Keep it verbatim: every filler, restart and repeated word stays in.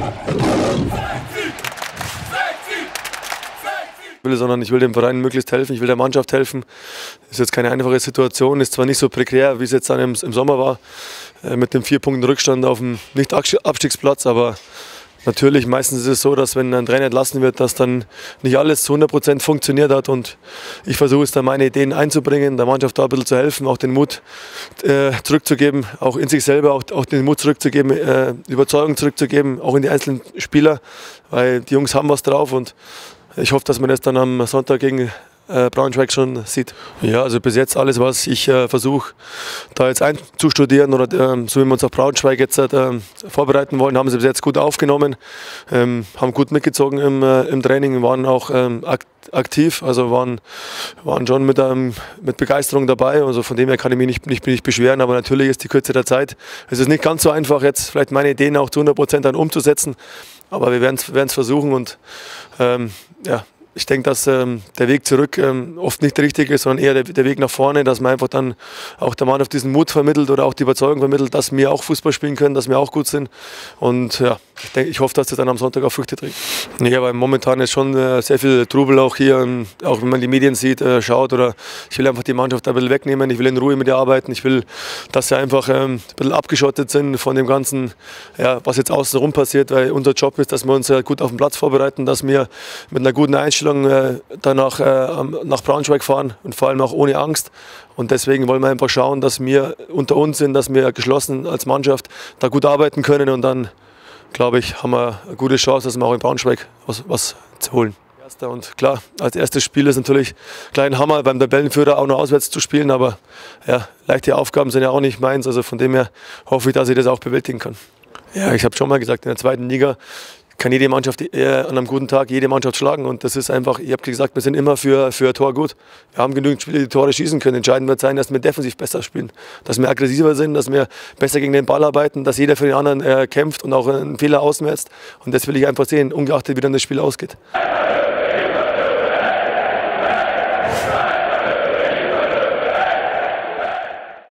will, sondern ich will dem Verein möglichst helfen, ich will der Mannschaft helfen. Das ist jetzt keine einfache Situation, ist zwar nicht so prekär, wie es jetzt dann im, im Sommer war, äh, mit dem vier Punkten Rückstand auf dem Nicht-Abstiegsplatz, aber natürlich, meistens ist es so, dass wenn ein Trainer entlassen wird, dass dann nicht alles zu hundert Prozent funktioniert hat und ich versuche es dann meine Ideen einzubringen, der Mannschaft da ein bisschen zu helfen, auch den Mut äh, zurückzugeben, auch in sich selber, auch, auch den Mut zurückzugeben, äh, Überzeugung zurückzugeben, auch in die einzelnen Spieler, weil die Jungs haben was drauf und ich hoffe, dass man das dann am Sonntag gegen äh, Braunschweig schon sieht. Ja, also bis jetzt alles, was ich äh, versuche, da jetzt einzustudieren oder äh, so wie wir uns auf Braunschweig jetzt äh, vorbereiten wollen, haben sie bis jetzt gut aufgenommen, ähm, haben gut mitgezogen im, äh, im Training, waren auch ähm, ak aktiv, also waren, waren schon mit, ähm, mit Begeisterung dabei. Also von dem her kann ich mich nicht, nicht, nicht beschweren, aber natürlich ist die Kürze der Zeit. Es ist nicht ganz so einfach, jetzt vielleicht meine Ideen auch zu hundert Prozent dann umzusetzen, aber wir werden es versuchen und ähm, ja. Ich denke, dass ähm, der Weg zurück ähm, oft nicht richtig ist, sondern eher der, der Weg nach vorne, dass man einfach dann auch der Mannschaft diesen Mut vermittelt oder auch die Überzeugung vermittelt, dass wir auch Fußball spielen können, dass wir auch gut sind. Und ja, ich, denk, ich hoffe, dass das dann am Sonntag auch Früchte trägt. Ja, weil momentan ist schon äh, sehr viel Trubel auch hier, ähm, auch wenn man die Medien sieht, äh, schaut. Oder ich will einfach die Mannschaft ein bisschen wegnehmen, ich will in Ruhe mit ihr arbeiten, ich will, dass sie einfach ähm, ein bisschen abgeschottet sind von dem Ganzen, ja, was jetzt außen rum passiert, weil unser Job ist, dass wir uns äh, gut auf den Platz vorbereiten, dass wir mit einer guten Einstellung danach äh, nach Braunschweig fahren und vor allem auch ohne Angst. Und deswegen wollen wir einfach schauen, dass wir unter uns sind, dass wir geschlossen als Mannschaft da gut arbeiten können und dann, glaube ich, haben wir eine gute Chance, dass wir auch in Braunschweig was, was zu holen. Und klar, als erstes Spiel ist natürlich kleinen Hammer beim Tabellenführer auch noch auswärts zu spielen, aber ja, leichte Aufgaben sind ja auch nicht meins, also von dem her hoffe ich, dass ich das auch bewältigen kann. Ja, ich habe schon mal gesagt, in der zweiten Liga kann jede Mannschaft äh, an einem guten Tag jede Mannschaft schlagen und das ist einfach, ich habe gesagt, wir sind immer für, für ein Tor gut. Wir haben genügend Spiele, die Tore schießen können. Entscheidend wird sein, dass wir defensiv besser spielen, dass wir aggressiver sind, dass wir besser gegen den Ball arbeiten, dass jeder für den anderen äh, kämpft und auch einen Fehler ausmerzt und das will ich einfach sehen, ungeachtet wie dann das Spiel ausgeht.